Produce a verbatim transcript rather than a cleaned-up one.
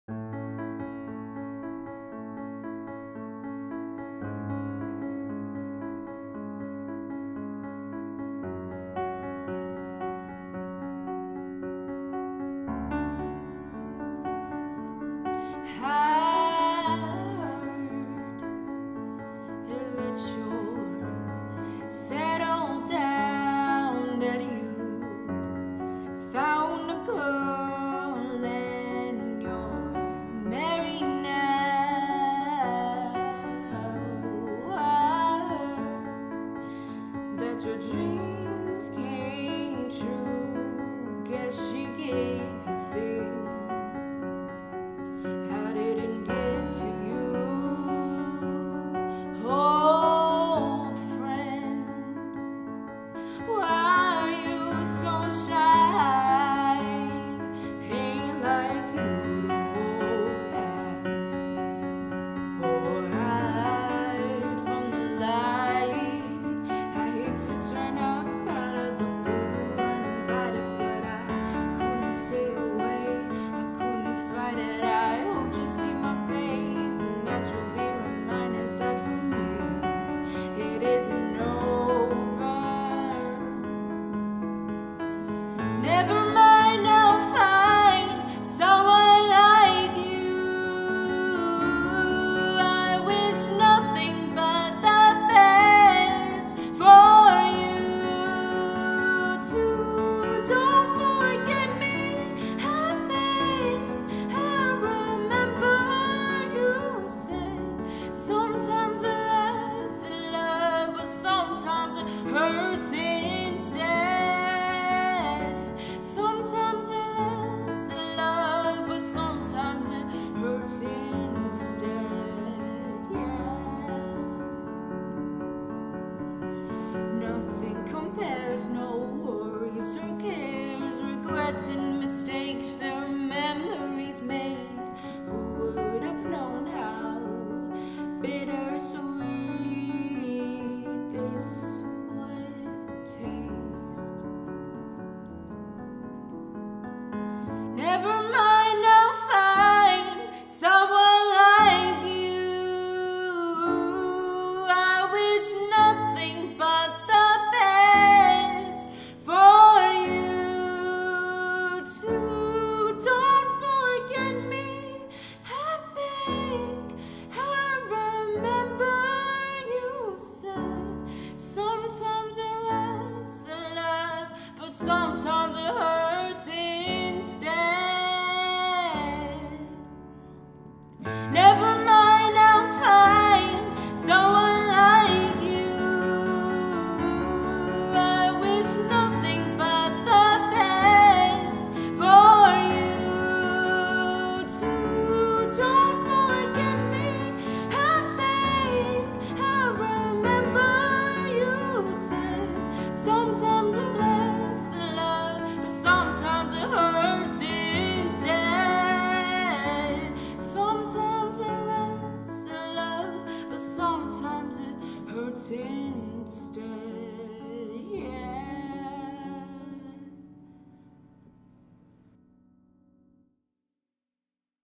Your dreams came true. Guess she gave you things I didn't give to you. Old friend, why are you so shy? Ain't like you to hold back or hide from the light. Turn up out of the blue uninvited, but I couldn't stay away, I couldn't fight it. I hope you see my face and that you'll be reminded that for me it isn't over. Never mind, I'll find someone like you. I wish nothing but the best for hurts instead. Sometimes it lasts in love, but sometimes it hurts instead. Yeah. Nothing compares, no worries or cares, regrets and mistakes. There are memories made. Who would have known how bittersweet this? Never mind, I'll find someone like you. I wish nothing but the best for you too. Don't forget me, I beg. I remember you said sometimes it lasts in love, but sometimes it hurts instead. Never mind, I'll find someone like you. I wish nothing but the best for you too. Don't forget me, I beg. I remember you said sometimes it lasts in love, but sometimes it hurts instead. Sometimes it lasts in love, but sometimes it hurts instead.